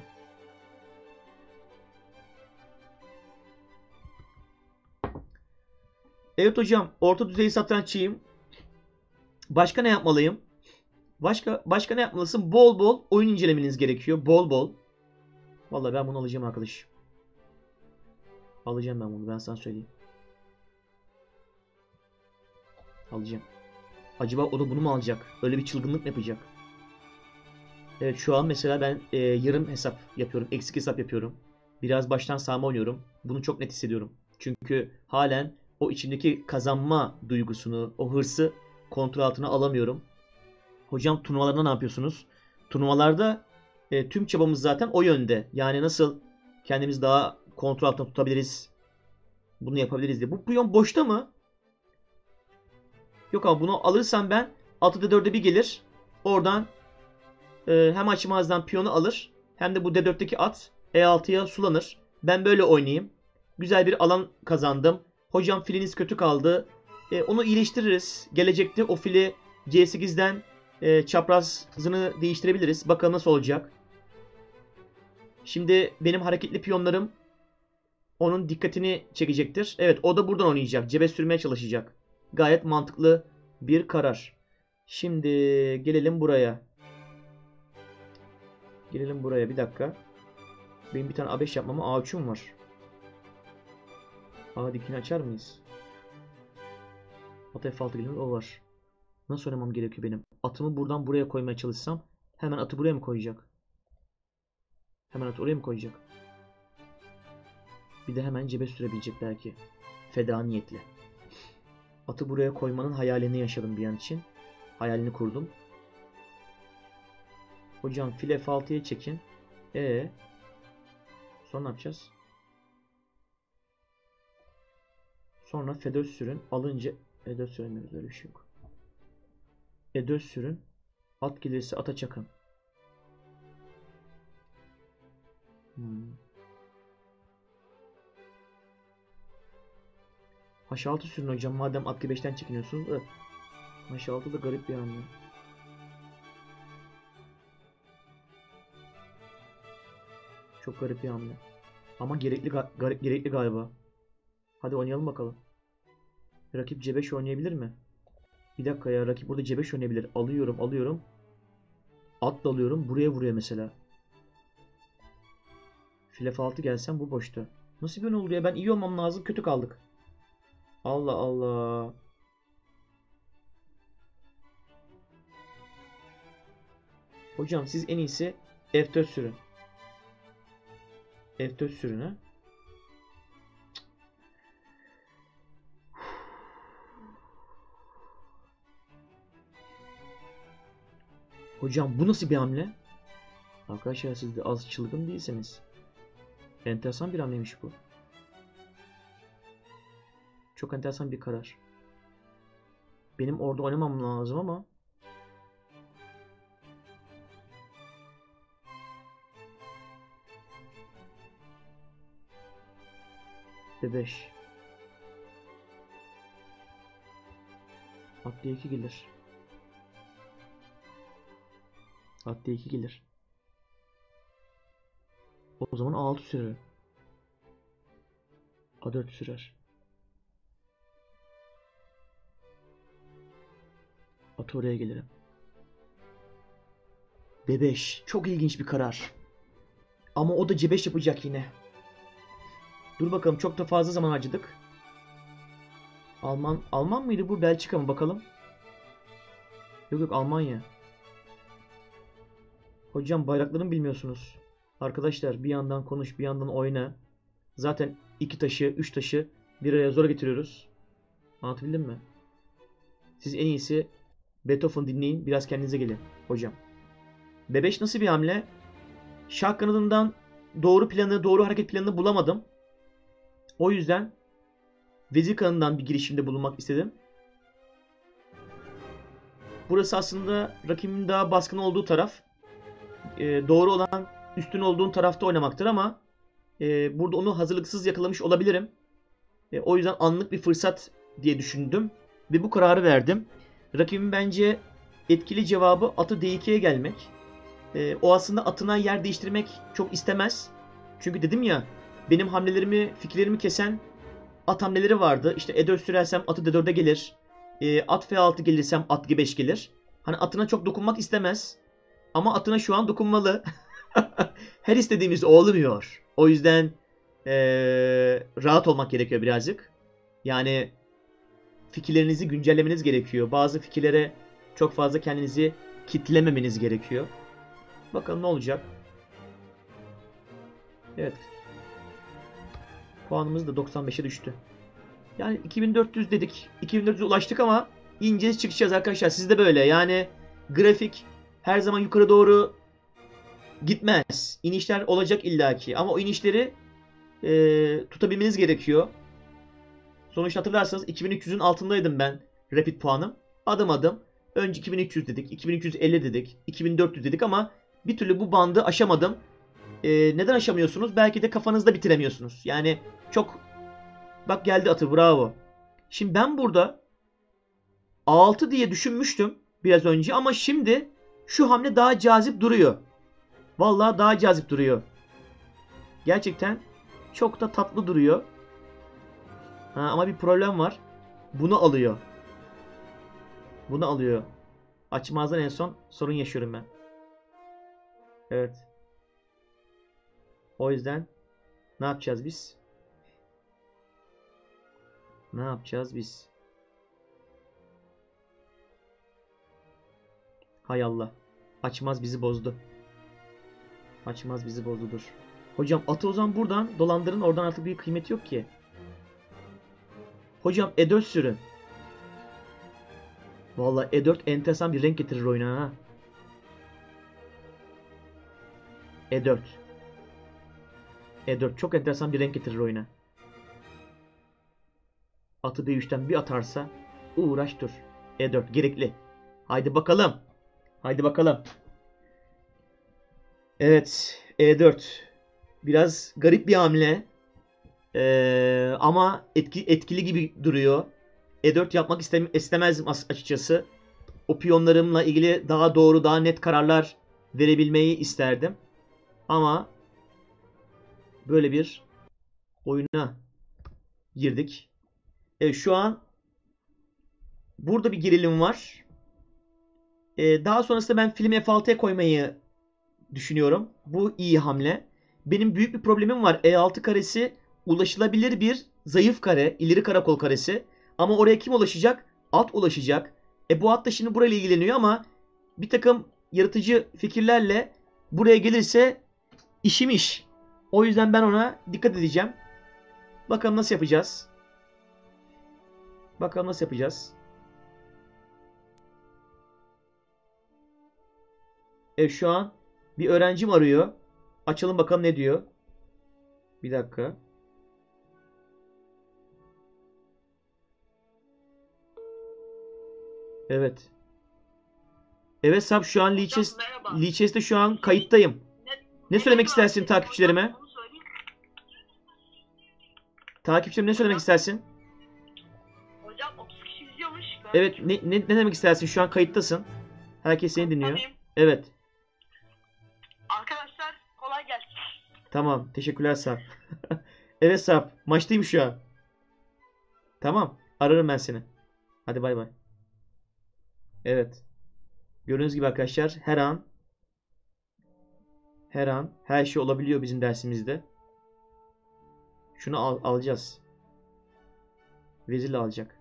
Evet hocam, orta düzey satranççıyım. Başka ne yapmalıyım? Başka başka ne yapmalısın? Bol bol oyun incelemeniz gerekiyor. Bol bol. Vallahi ben bunu alacağım arkadaş. Alacağım ben bunu, ben sana söyleyeyim. Alacağım. Acaba o da bunu mu alacak? Öyle bir çılgınlık mı yapacak? Evet, şu an mesela ben e, yarım hesap yapıyorum. Eksik hesap yapıyorum. Biraz baştan sağma oynuyorum. Bunu çok net hissediyorum. Çünkü halen o içimdeki kazanma duygusunu, o hırsı kontrol altına alamıyorum. Hocam turnuvalarda ne yapıyorsunuz? Turnuvalarda e, tüm çabamız zaten o yönde. Yani nasıl kendimizi daha kontrol altında tutabiliriz? Bunu yapabiliriz diye. Bu piyon boşta mı? Yok ama bunu alırsam ben atı D dörde bir gelir. Oradan e, hem açmazdan piyonu alır hem de bu D dörtteki at E altıya sulanır. Ben böyle oynayayım. Güzel bir alan kazandım. Hocam filiniz kötü kaldı. E, onu iyileştiririz. Gelecekte o fili C sekizden e, çaprazını değiştirebiliriz. Bakalım nasıl olacak. Şimdi benim hareketli piyonlarım onun dikkatini çekecektir. Evet, o da buradan oynayacak. Cebe sürmeye çalışacak. Gayet mantıklı bir karar. Şimdi gelelim buraya. Gelelim buraya bir dakika. Benim bir tane A beş yapmama A üç'üm var. A dikini açar mıyız? At F altı gelir, o var. Nasıl oynamam gerekiyor benim? Atımı buradan buraya koymaya çalışsam hemen atı buraya mı koyacak? Hemen atı oraya mı koyacak? Bir de hemen cebe sürebilecek belki. Feda niyetle. Atı buraya koymanın hayalini yaşadım bir an için. Hayalini kurdum. Hocam file F altıya çekin. Ee, sonra ne yapacağız? Sonra F dört sürün. Alınca E dört süremiyoruz, öyle bir şey yok. E dört sürün. At gelirse ata çakın. Hmm. H altı sürün hocam, madem at G beşten çekiniyorsunuz da. H altı da garip bir hamle. Çok garip bir hamle. Ama gerekli ga gerekli galiba. Hadi oynayalım bakalım. Rakip C beş oynayabilir mi? Bir dakika ya, rakip burada C beş oynayabilir. Alıyorum alıyorum. Atla alıyorum. Buraya vuruyor mesela. File F altı gelsem bu boşta. Nasıl bir oyun olur ya? Ben iyi olmam lazım. Kötü kaldık. Allah Allah. Hocam siz en iyisi F dört sürün. F dört sürün ha. Hocam bu nasıl bir hamle? Arkadaşlar siz de az çılgın değilsiniz. Enteresan bir hamleymiş bu. Çok enteresan bir karar. Benim orada oynamam lazım ama D beş. At D iki gelir. At D iki gelir. O zaman A altı sürer. A dört sürer. At oraya gelirim. D beş. Çok ilginç bir karar. Ama o da C beş yapacak yine. Dur bakalım, çok da fazla zaman harcadık. Alman Alman mıydı bu? Belçika mı? Bakalım. Yok yok, Almanya. Hocam bayraklarını bilmiyorsunuz. Arkadaşlar bir yandan konuş bir yandan oyna. Zaten iki taşı, üç taşı bir araya zor getiriyoruz. Anlatabildim mi? Siz en iyisi Beethoven dinleyin, biraz kendinize gelin hocam. B beş nasıl bir hamle? Şah kanadından doğru planı, doğru hareket planını bulamadım. O yüzden vezir kanadından bir girişimde bulunmak istedim. Burası aslında rakibimin daha baskın olduğu taraf. Ee, doğru olan üstün olduğun tarafta oynamaktır ama e, burada onu hazırlıksız yakalamış olabilirim. E, o yüzden anlık bir fırsat diye düşündüm ve bu kararı verdim. Rakibim bence etkili cevabı atı D iki'ye gelmek. E, o aslında atına yer değiştirmek çok istemez. Çünkü dedim ya, benim hamlelerimi, fikirlerimi kesen at hamleleri vardı. İşte E dört sürersem atı D dörde gelir. E, at F altı gelirsem at G beş gelir. Hani atına çok dokunmak istemez. Ama atına şu an dokunmalı. Her istediğimiz olmuyor. O yüzden ee, rahat olmak gerekiyor birazcık. Yani fikirlerinizi güncellemeniz gerekiyor. Bazı fikirlere çok fazla kendinizi kitlememeniz gerekiyor. Bakalım ne olacak. Evet. Puanımız da doksan beşe düştü. Yani iki bin dört yüz dedik. iki bin dört yüze ulaştık ama ineceğiz çıkacağız arkadaşlar. Siz de böyle. Yani grafik her zaman yukarı doğru gitmez. İnişler olacak illaki. Ama o inişleri e, tutabilmeniz gerekiyor. Sonuçta hatırlarsanız iki bin üç yüzün altındaydım ben Rapid puanım. Adım adım. Önce iki bin üç yüz dedik, iki bin üç yüz elli dedik, iki bin dört yüz dedik ama bir türlü bu bandı aşamadım. Ee, neden aşamıyorsunuz? Belki de kafanızda bitiremiyorsunuz. Yani çok... Bak geldi atı, bravo. Şimdi ben burada A altı diye düşünmüştüm biraz önce ama şimdi şu hamle daha cazip duruyor. Vallahi daha cazip duruyor. Gerçekten çok da tatlı duruyor. Ha, ama bir problem var. Bunu alıyor. Bunu alıyor. Açmazdan en son sorun yaşıyorum ben. Evet. O yüzden ne yapacağız biz? Ne yapacağız biz? Hay Allah. Açmaz bizi bozdu. Açmaz bizi bozdu, dur. Hocam atı o zaman buradan dolandırın. Oradan artık bir kıymeti yok ki. Hocam E dört sürün. Vallahi E dört enteresan bir renk getirir oyuna ha. E dört. E dört çok enteresan bir renk getirir oyuna. Atı B üçten bir atarsa uğraş dur. E dört gerekli. Haydi bakalım. Haydi bakalım. Evet. E dört. Biraz garip bir hamle. Ee, ama etki, etkili gibi duruyor. E dört yapmak istem istemezdim açıkçası. O piyonlarımla ilgili daha doğru, daha net kararlar verebilmeyi isterdim. Ama böyle bir oyuna girdik. Evet, şu an burada bir gerilim var. Ee, daha sonrasında ben filmi F altıya koymayı düşünüyorum. Bu iyi hamle. Benim büyük bir problemim var. E altı karesi ulaşılabilir bir zayıf kare, ileri karakol karesi. Ama oraya kim ulaşacak? At ulaşacak. E bu at da şimdi burayla ilgileniyor ama bir takım yaratıcı fikirlerle buraya gelirse işim iş. O yüzden ben ona dikkat edeceğim. Bakalım nasıl yapacağız. Bakalım nasıl yapacağız. Evet, şu an bir öğrencim arıyor. Açalım bakalım ne diyor. Bir dakika. Evet. Evet Sap, şu an Lichess, Lichess'te şu an kayıttayım. Ne söylemek istersin takipçilerime? Takipçilerime ne söylemek istersin? Hocam otuz kişi izliyormuş. Evet, ne, ne, ne demek istersin? Şu an kayıttasın. Herkes seni dinliyor. Evet. Arkadaşlar kolay gelsin. Tamam. Teşekkürler Sap. Evet Sap. Maçtayım şu an. Tamam. Ararım ben seni. Hadi bay bay. Evet. Gördüğünüz gibi arkadaşlar her an her an her şey olabiliyor bizim dersimizde. Şunu al, alacağız. Vezirle alacak.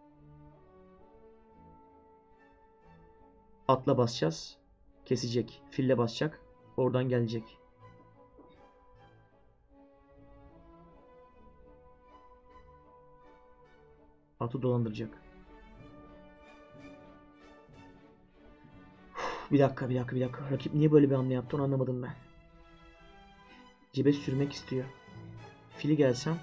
Atla basacağız. Kesecek. Fille basacak. Oradan gelecek. Atı dolandıracak. Bir dakika, bir dakika, bir dakika. Rakip niye böyle bir hamle yaptı onu anlamadım ben. Cebe sürmek istiyor. Fili gelsem.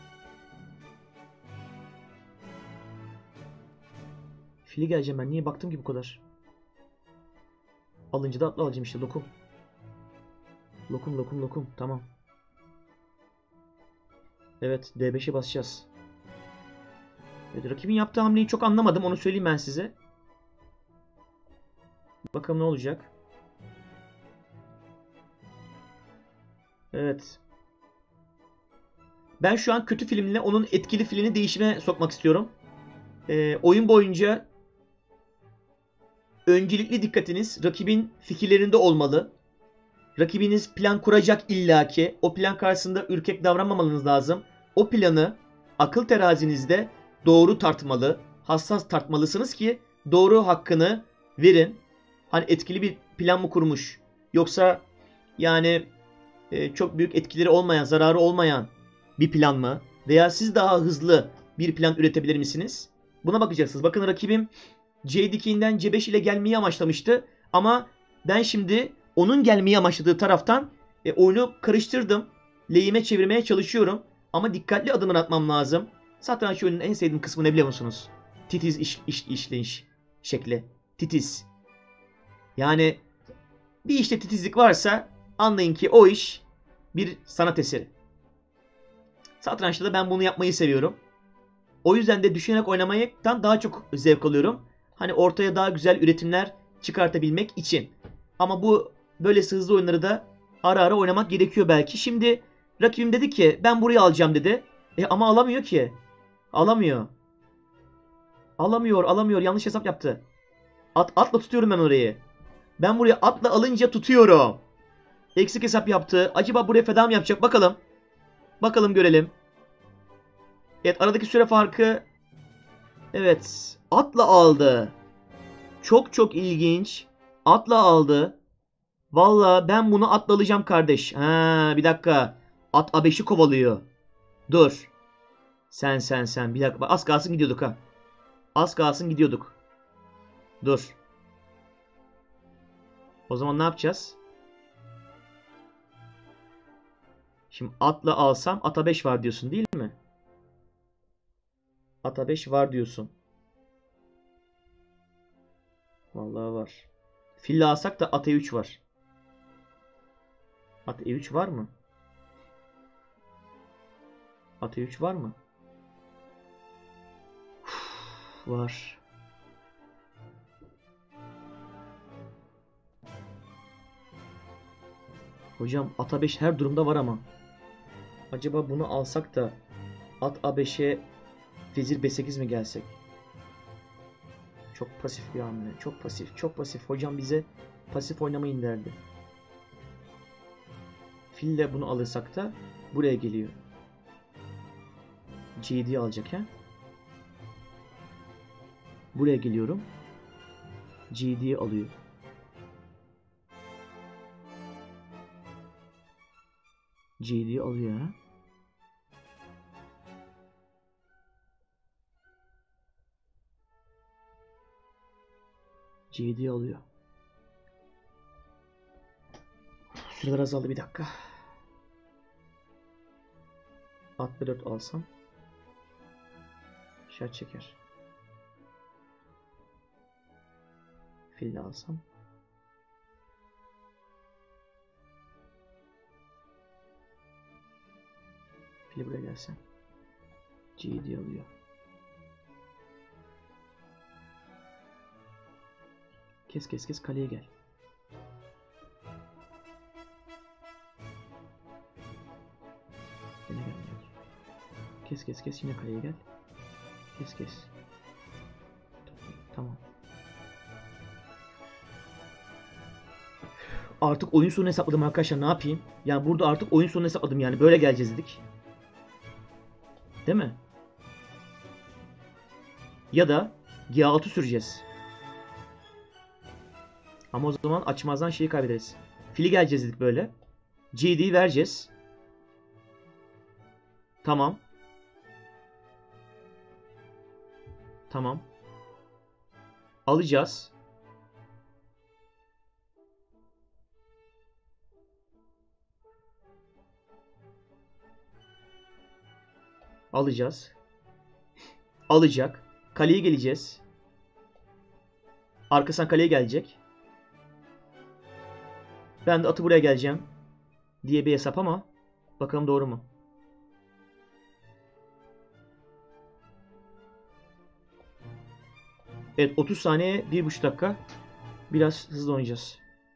Fili geleceğim ben. Niye baktım ki bu kadar? Alınca da atla alacağım işte. Lokum. Lokum, lokum, lokum. Tamam. Evet. D beşe basacağız. Evet, rakibin yaptığı hamleyi çok anlamadım. Onu söyleyeyim ben size. Bakalım ne olacak. Evet. Ben şu an kötü filmle onun etkili filini değişime sokmak istiyorum. Ee, oyun boyunca öncelikli dikkatiniz rakibin fikirlerinde olmalı. Rakibiniz plan kuracak illaki. O plan karşısında ürkek davranmamanız lazım. O planı akıl terazinizde doğru tartmalı, hassas tartmalısınız ki doğru hakkını verin. Hani etkili bir plan mı kurmuş? Yoksa yani e, çok büyük etkileri olmayan, zararı olmayan bir plan mı? Veya siz daha hızlı bir plan üretebilir misiniz? Buna bakacaksınız. Bakın rakibim C dikinden C beş ile gelmeyi amaçlamıştı. Ama ben şimdi onun gelmeyi amaçladığı taraftan e, oyunu karıştırdım. Lehime çevirmeye çalışıyorum. Ama dikkatli adımlar atmam lazım. Satranç oyunun en sevdiğim kısmı ne biliyor musunuz? Titiz iş, iş, işleyiş şekli. Titiz. Yani bir işte titizlik varsa anlayın ki o iş bir sanat eseri. Satrançta da ben bunu yapmayı seviyorum. O yüzden de düşünerek oynamaktan daha çok zevk alıyorum. Hani ortaya daha güzel üretimler çıkartabilmek için. Ama bu böylesi hızlı oyunları da ara ara oynamak gerekiyor belki. Şimdi rakibim dedi ki ben burayı alacağım dedi. E ama alamıyor ki. Alamıyor. Alamıyor, alamıyor. Yanlış hesap yaptı. At, atla tutuyorum ben orayı. Ben buraya atla alınca tutuyorum. Eksik hesap yaptı. Acaba buraya feda mı yapacak? Bakalım. Bakalım görelim. Evet, aradaki süre farkı. Evet. Atla aldı. Çok çok ilginç. Atla aldı. Valla ben bunu atla alacağım kardeş. Ha, bir dakika. At A beşi kovalıyor. Dur. Sen sen sen. Bir dakika. Az kalsın gidiyorduk ha. Az kalsın gidiyorduk. Dur. O zaman ne yapacağız? Şimdi atla alsam ata beş var diyorsun değil mi? Ata beş var diyorsun. Vallahi var. Fille alsak da at E üç var. At E üç var mı? At E üç var mı? Uf, var. Hocam at A beş her durumda var ama. Acaba bunu alsak da at A beşe vezir B sekiz mi gelsek? Çok pasif bir hamle. Çok pasif. Çok pasif. Hocam bize pasif oynamayın derdi. Fille bunu alırsak da buraya geliyor. G D alacak ha. Buraya geliyorum. G D alıyor. G D alıyor ha. G D alıyor. Süreler azaldı, bir dakika. At B dört alsam. Şah çeker. Fille alsam. Fille buraya gelsem. G D alıyor. Kes kes kes, kaleye gel. Yine gel. Kes kes kes, yine kaleye gel. Kes kes. Tamam. Artık oyun sonu hesapladım arkadaşlar, ne yapayım? Yani burada artık oyun sonu hesapladım, yani böyle geleceğiz dedik. Değil mi? Ya da G altı süreceğiz. Ama o zaman açmazdan şeyi kaybederiz. Fili geleceğiz dedik böyle. G D'yi vereceğiz. Tamam. Tamam. Alacağız. Alacağız. Alacak. Kaleye geleceğiz. Arkasından kaleye gelecek. Ben de atı buraya geleceğim diye bir hesap ama bakalım doğru mu? Evet, otuz saniye, bir buçuk dakika. Biraz hızlı oynayacağız.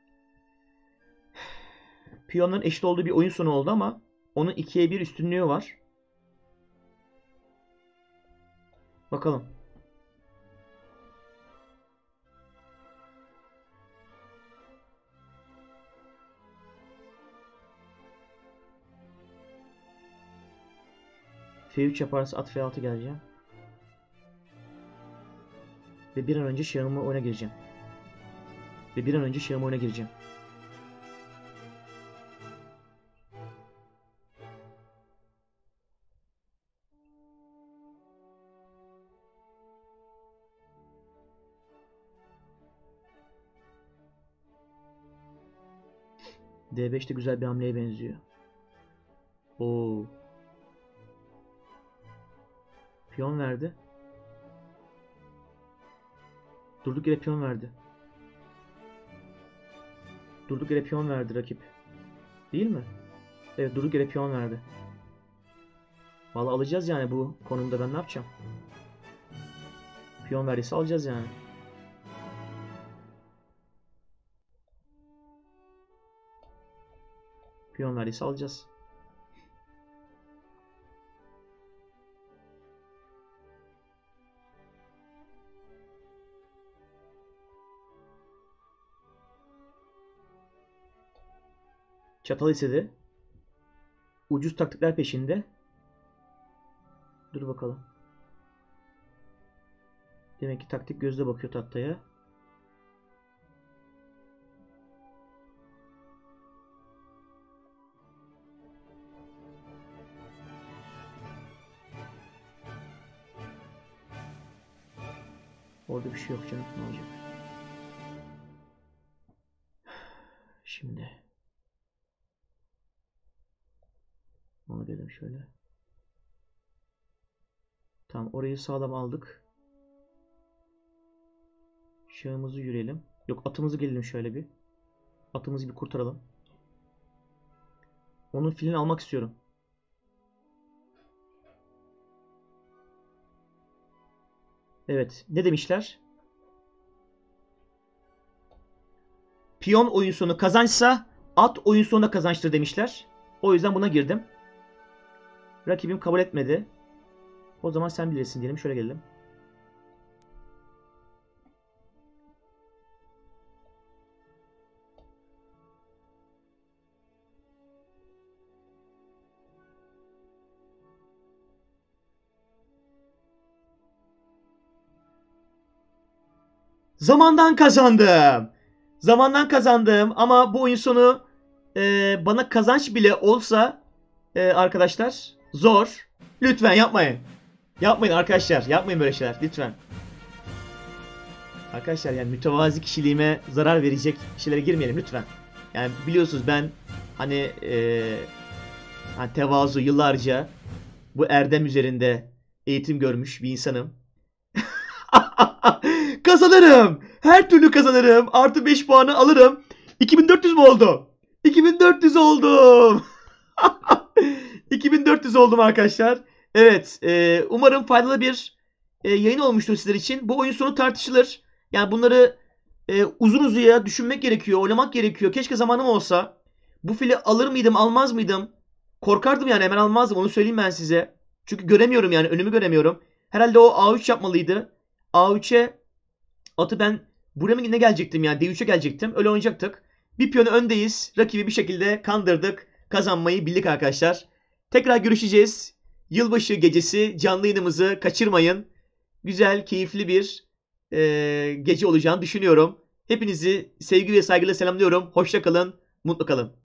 Piyonların eşit olduğu bir oyun sonu oldu ama onun ikiye bir üstünlüğü var. Bakalım. F üç yaparsa at F altı geleceğim. Ve bir an önce şahımı oyuna gireceğim. Ve bir an önce şahımı oyuna gireceğim. D beş de güzel bir hamleye benziyor. Oo. Piyon verdi. Durduk yere piyon verdi. Durduk yere piyon verdi rakip. Değil mi? Evet, durduk yere piyon verdi. Vallahi alacağız yani bu konumda, ben ne yapacağım? Piyon verdiyse alacağız yani. Piyon verdiyse alacağız. Çatal istedi. Ucuz taktikler peşinde. Dur bakalım. Demek ki taktik gözle bakıyor tahtaya. Orada bir şey yok canım. Ne olacak? Şimdi. Onu dedim şöyle. Tamam, orayı sağlam aldık. Şahımızı yürüyelim. Yok, atımızı gelelim şöyle bir. Atımızı bir kurtaralım. Onun filini almak istiyorum. Evet. Ne demişler? Piyon oyun sonu kazançsa at oyun sonunda kazançtır demişler. O yüzden buna girdim. Rakibim kabul etmedi. O zaman sen bilirsin diyelim. Şöyle gelelim. Zamandan kazandım. Zamandan kazandım ama bu oyun sonu e, bana kazanç bile olsa e, arkadaşlar zor. Lütfen yapmayın. Yapmayın arkadaşlar. Yapmayın böyle şeyler. Lütfen. Arkadaşlar yani mütevazi kişiliğime zarar verecek şeylere girmeyelim lütfen. Yani biliyorsunuz ben hani, e, hani tevazu yıllarca bu erdem üzerinde eğitim görmüş bir insanım. Kazanırım. Her türlü kazanırım. Artı beş puanı alırım. iki bin dört yüz mü oldu? iki bin dört yüz oldum. iki bin dört yüz oldum arkadaşlar. Evet. E, umarım faydalı bir e, yayın olmuştur sizler için. Bu oyun sonu tartışılır. Yani bunları e, uzun uzuya düşünmek gerekiyor. Oynamak gerekiyor. Keşke zamanım olsa. Bu fili alır mıydım, almaz mıydım? Korkardım yani, hemen almazdım. Onu söyleyeyim ben size. Çünkü göremiyorum yani. Önümü göremiyorum. Herhalde o A üç yapmalıydı. A üçe atı ben buraya mı ne gelecektim yani, D üçe gelecektim. Öyle oynayacaktık. Bir piyonu öndeyiz. Rakibi bir şekilde kandırdık. Kazanmayı bildik arkadaşlar. Tekrar görüşeceğiz. Yılbaşı gecesi canlı yayınımızı kaçırmayın. Güzel, keyifli bir e, gece olacağını düşünüyorum. Hepinizi sevgi ve saygıyla selamlıyorum. Hoşça kalın, mutlu kalın.